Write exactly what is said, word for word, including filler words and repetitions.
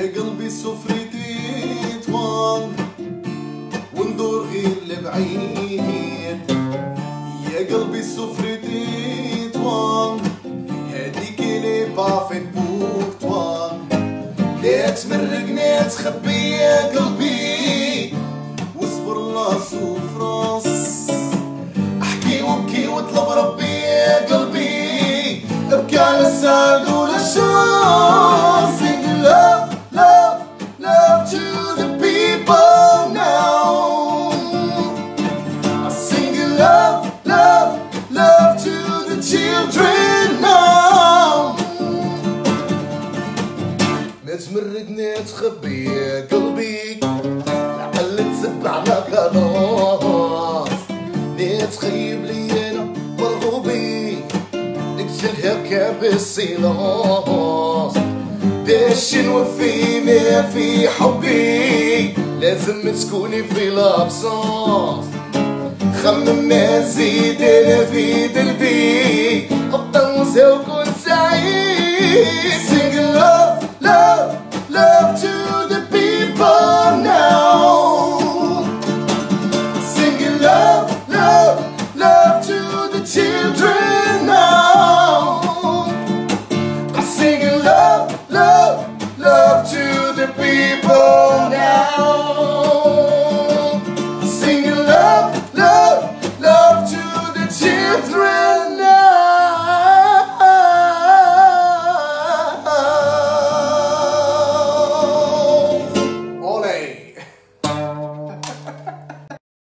قلبي سفرتي طوال وندور غير لبعيد، يا قلبي سفرتي طوال هاديك لي بافيت بور توا، لا تمرقني تخبي يا قلبي واصبر لا سوفرانس، احكي وابكي واطلب ربي يا قلبي ابكي على السعد ولا الشانس. Sing love, love, love to the people now. I sing love, love, love to the children now. ما تمرقني تخبي يا قلبي لعل تسبع لك خلاص، لا تخيب لي انا مرغوبي نقتل هكا بالسيلاص، باش نوفي ما في حبي لازم تكوني في لابسانس، خمم ما زيد انا في قلبي ابطل نساوك